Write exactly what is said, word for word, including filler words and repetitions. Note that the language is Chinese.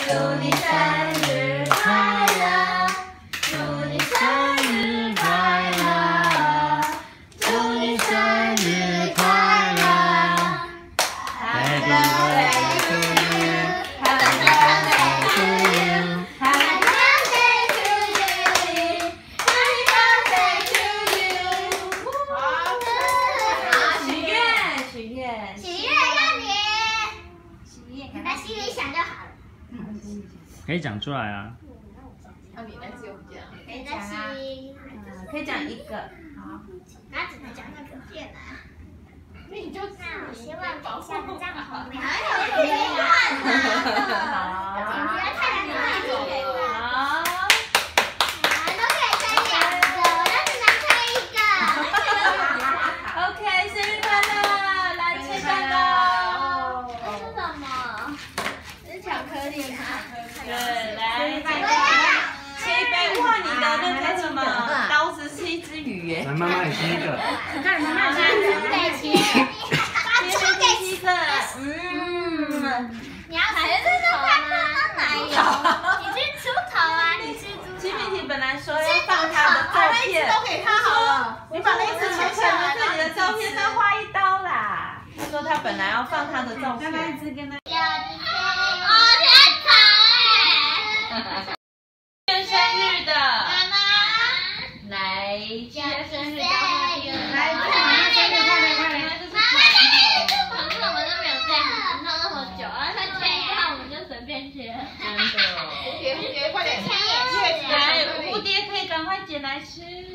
祝你生日快乐，祝你生日快乐，祝你生日快乐 ，Happy birthday to you，Happy birthday to you，Happy birthday to you，Happy birthday to you。好，许愿，许愿， 许愿要你，许愿，那心里想就好了。 可以讲出来啊！ 那你那是又不讲， 可以讲啊， 嗯，可以讲一个。好， 那只能讲那个电啊。 你就那我希望等一下的帐篷里还有可以换的。 好， 你要太阳能可以换。 好， 都可以吹两个，我就只能吹一个。 OK， 生日快乐，来切蛋糕。 这是什么？这是巧克力吗？ 对，来，切一杯。哇，你的那个什么刀子是一只鱼耶。 来，妈妈也切一个。 你看，妈妈把猪给切，把猪给切一个。嗯。 你要吃猪头吗？哪有？你是猪头啊？你是猪头。 齐敏婷本来说要放她的照片， 都给他好了，你把那一只切切下来， 在你的照片上画一刀啦。她说她本来要放她的照片。 哦，天堂哎！ 祝生日的， 妈妈， 来，祝生日的来， 来，妈妈生日快乐，快乐！ 妈妈，可是我们都没有这样弄那么久，然后他切一半我们就随便切。 真的。 蝴蝶，蝴蝶，快点！ 切也是。 来，蝴蝶可以赶快捡来吃。